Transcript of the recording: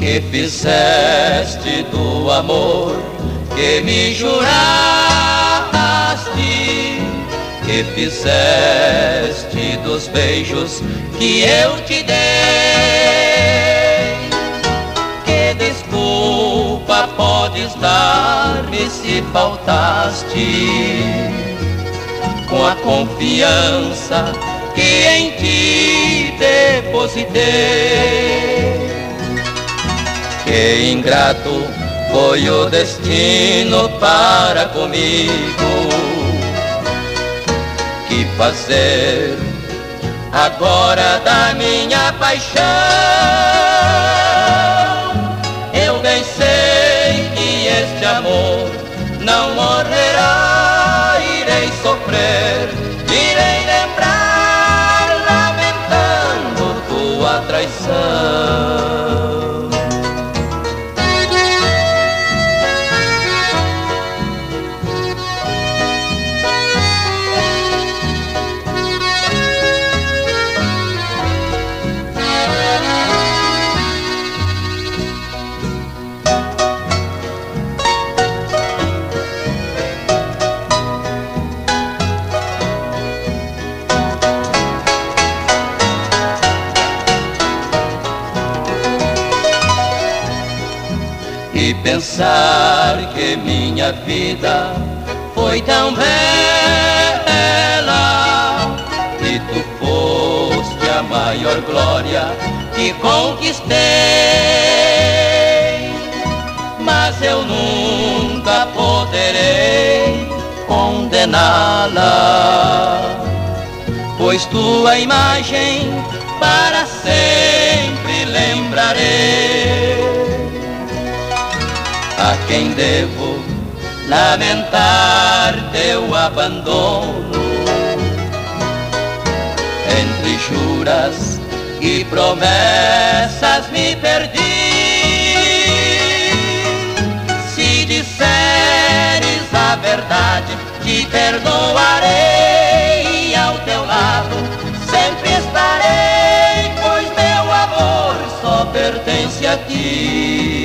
que fizeste do amor que me juraste, que fizeste dos beijos que eu te dei. Que desculpa podes dar-me se faltaste com a confiança que em ti depositei? Que ingrato foi o destino para comigo. Que fazer agora da minha paixão? Eu bem sei que este amor não morrerá. Irei sofrer, irei lembrar, lamentando tua traição. E pensar que minha vida foi tão bela, e tu foste a maior glória que conquistei. Mas eu nunca poderei condená-la, pois tua imagem para sempre lembrarei. A quem devo lamentar teu abandono? Entre juras e promessas me perdi. Se disseres a verdade, te perdoarei, e ao teu lado sempre estarei, pois meu amor só pertence a ti.